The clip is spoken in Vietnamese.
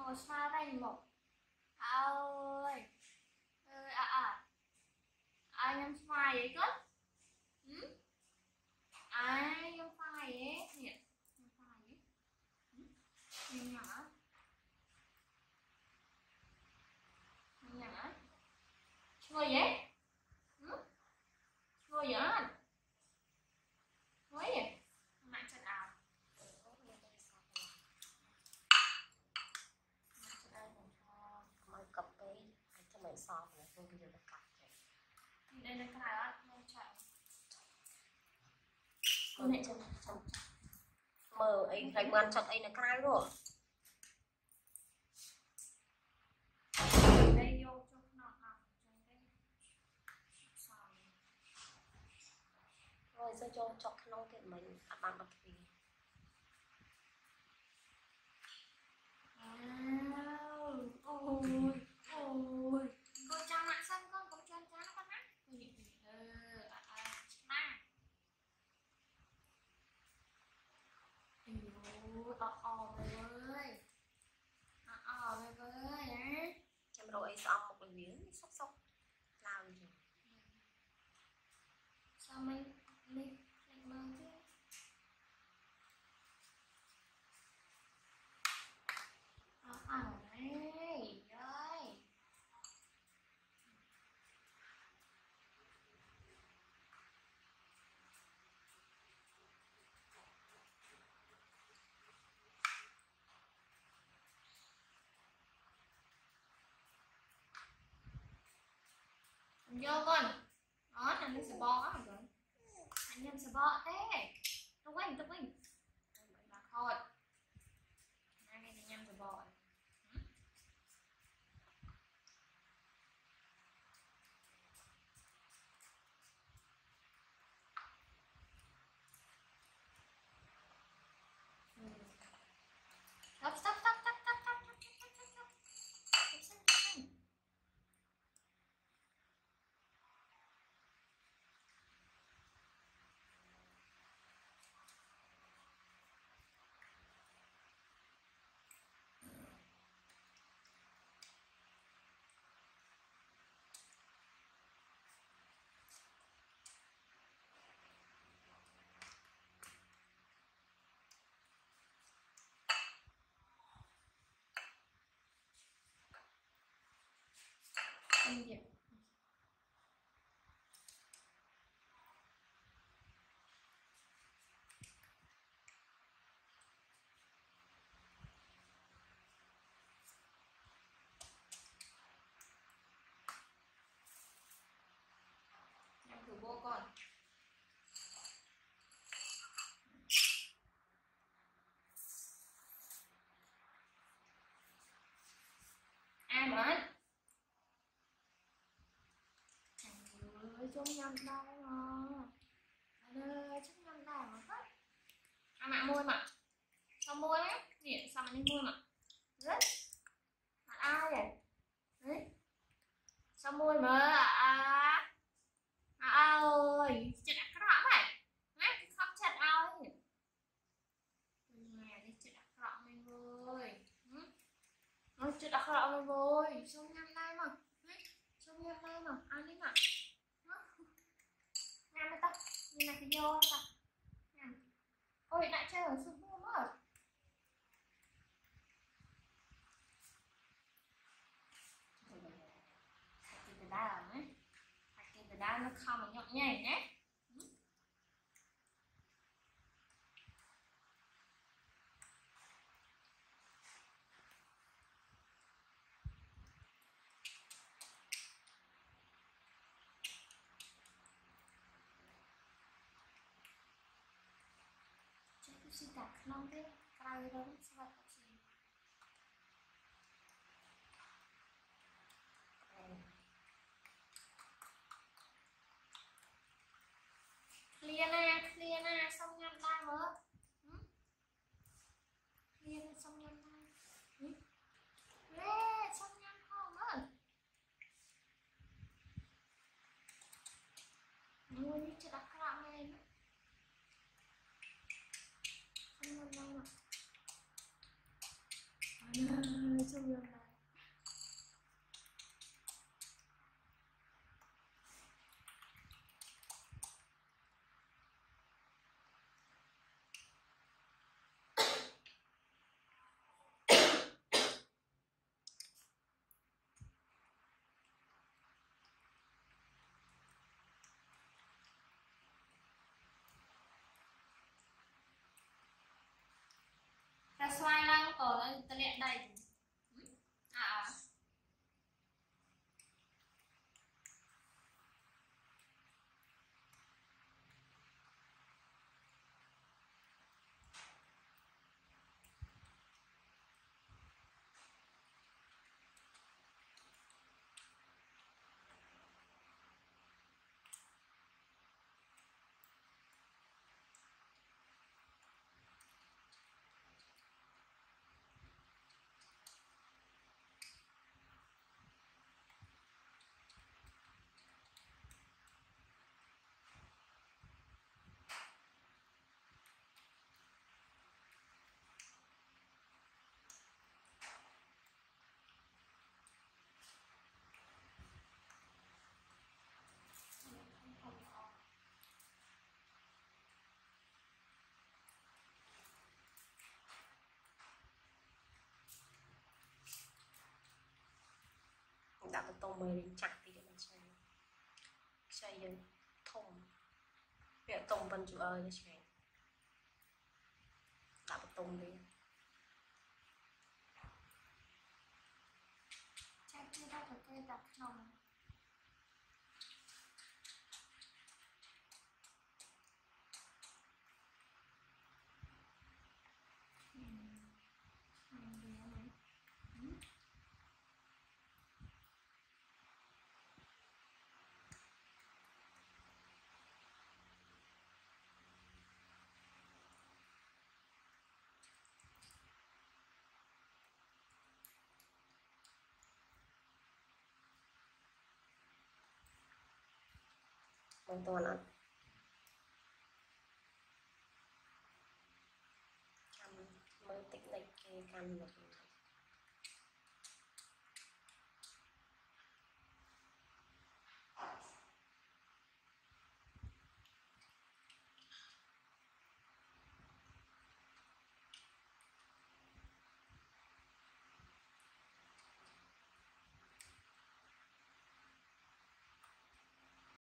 ngồi xa đây một ơi ai nhâm xoài vậy cơ? Ai nhâm xoài vậy nè, nhâm xoài vậy nhâm nhỏ ngồi vậy ngồi vậy ngồi vậy mạnh chân ảo cặp ấy cho mày so là tôi bây giờ đã cắt rồi đây là cái này á không chạy con này chân mờ ấy thành ngoan chặt ấy là cái rồi đây vô cho nó học rồi giờ cho cái nông kiện mình ăn bạc gì ôi con trang mạng xanh con cũng cho chán con á em rồi xong một cái miếng sốc lao gì sao mình mơ chứ này ơi vô con đó anh sẽ bo rồi anh em sẽ bo thế tôi quên là thôi anh em sẽ bo stop India. Em thử vô con. Ai mà chung nhầm đây mà đây chung nhầm đây mà hết mạ môi mà sao môi ấy nè sao mà đi môi mà rất mặt ai vậy đấy sao môi mà ơi chết cái rõ này cái khóc chết ơi nhà đi chết rõ mày ơi nó chết rõ mày ơi sao nhầm đây mà sao nhầm đây mà ai đi mà nhầm ta nhìn này cái vô ta ôi lại chơi ở sân mua mất từ đây rồi đấy từ đây nó không mà nhọn nhảy nhé xin đặt non thế cay lắm sao clear nè xong nhanh tay mà clear nè xong nhanh tay xong nhanh không á mua đi cho đặt cái này xong nhanh tay mà xong còn ta lẹ đây à đã có tôm mời đến chặt thì mình xoay dần thùng việc tôm bên chủ ơi xoay đã có tôm đi chắc chưa đã có cây đặt nồng bằng toàn ăn mới tích lịch cái căn được